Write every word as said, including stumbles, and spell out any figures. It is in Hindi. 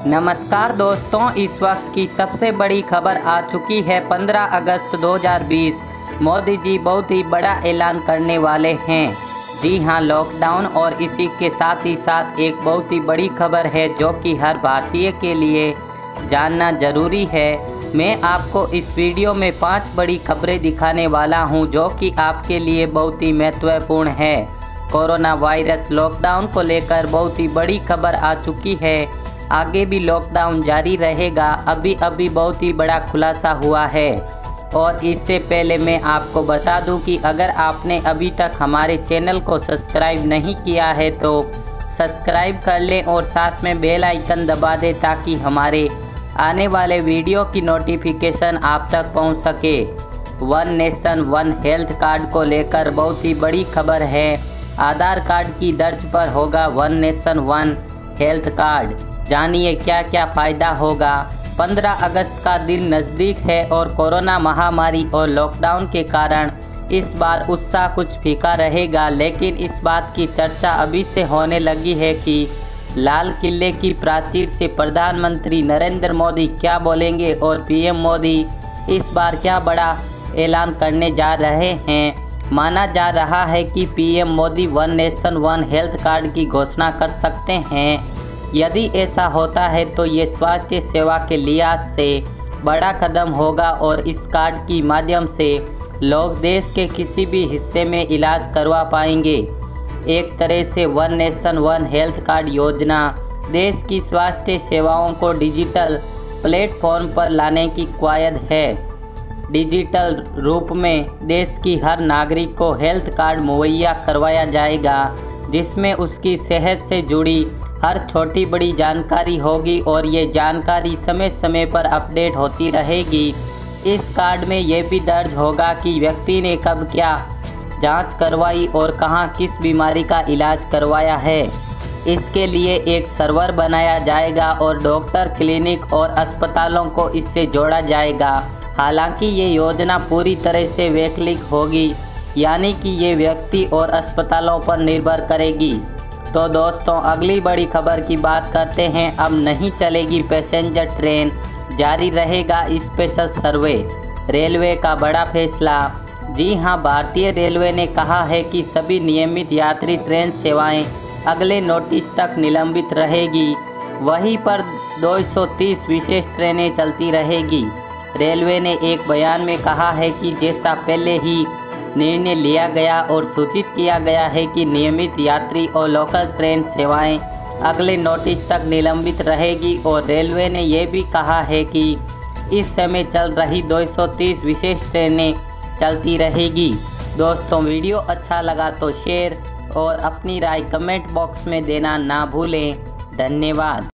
नमस्कार दोस्तों, इस वक्त की सबसे बड़ी खबर आ चुकी है। पंद्रह अगस्त दो हज़ार बीस मोदी जी बहुत ही बड़ा ऐलान करने वाले हैं। जी हां, लॉकडाउन और इसी के साथ ही साथ एक बहुत ही बड़ी खबर है जो कि हर भारतीय के लिए जानना ज़रूरी है। मैं आपको इस वीडियो में पांच बड़ी खबरें दिखाने वाला हूं जो कि आपके लिए बहुत ही महत्वपूर्ण है। कोरोना वायरस लॉकडाउन को लेकर बहुत ही बड़ी खबर आ चुकी है। आगे भी लॉकडाउन जारी रहेगा। अभी अभी बहुत ही बड़ा खुलासा हुआ है। और इससे पहले मैं आपको बता दूं कि अगर आपने अभी तक हमारे चैनल को सब्सक्राइब नहीं किया है तो सब्सक्राइब कर लें और साथ में बेल आइकन दबा दें ताकि हमारे आने वाले वीडियो की नोटिफिकेशन आप तक पहुंच सके। One nation one health card को लेकर बहुत ही बड़ी खबर है। आधार कार्ड की दर्ज पर होगा one nation one health card. जानिए क्या क्या फ़ायदा होगा। पंद्रह अगस्त का दिन नज़दीक है और कोरोना महामारी और लॉकडाउन के कारण इस बार उत्साह कुछ फीका रहेगा, लेकिन इस बात की चर्चा अभी से होने लगी है कि लाल किले की प्राचीर से प्रधानमंत्री नरेंद्र मोदी क्या बोलेंगे और पीएम मोदी इस बार क्या बड़ा ऐलान करने जा रहे हैं। माना जा रहा है कि PM Modi one nation one health card की घोषणा कर सकते हैं। यदि ऐसा होता है तो ये स्वास्थ्य सेवा के लिहाज से बड़ा कदम होगा और इस कार्ड की माध्यम से लोग देश के किसी भी हिस्से में इलाज करवा पाएंगे। एक तरह से one nation one health card योजना देश की स्वास्थ्य सेवाओं को डिजिटल प्लेटफॉर्म पर लाने की कवायद है। डिजिटल रूप में देश की हर नागरिक को हेल्थ कार्ड मुहैया करवाया जाएगा, जिसमें उसकी सेहत से जुड़ी हर छोटी बड़ी जानकारी होगी और ये जानकारी समय समय पर अपडेट होती रहेगी। इस कार्ड में ये भी दर्ज होगा कि व्यक्ति ने कब क्या जांच करवाई और कहां किस बीमारी का इलाज करवाया है। इसके लिए एक सर्वर बनाया जाएगा और डॉक्टर, क्लिनिक और अस्पतालों को इससे जोड़ा जाएगा। हालांकि ये योजना पूरी तरह से वैकल्पिक होगी, यानी कि ये व्यक्ति और अस्पतालों पर निर्भर करेगी। तो दोस्तों, अगली बड़ी खबर की बात करते हैं। अब नहीं चलेगी पैसेंजर ट्रेन, जारी रहेगा स्पेशल सर्वे। रेलवे का बड़ा फैसला। जी हां, भारतीय रेलवे ने कहा है कि सभी नियमित यात्री ट्रेन सेवाएं अगले नोटिस तक निलंबित रहेगी। वहीं पर दो सौ तीस विशेष ट्रेनें चलती रहेगी। रेलवे ने एक बयान में कहा है कि जैसा पहले ही निर्णय लिया गया और सूचित किया गया है कि नियमित यात्री और लोकल ट्रेन सेवाएं अगले नोटिस तक निलंबित रहेगी। और रेलवे ने यह भी कहा है कि इस समय चल रही दो सौ तीस विशेष ट्रेनें चलती रहेगी। दोस्तों, वीडियो अच्छा लगा तो शेयर और अपनी राय कमेंट बॉक्स में देना ना भूलें। धन्यवाद।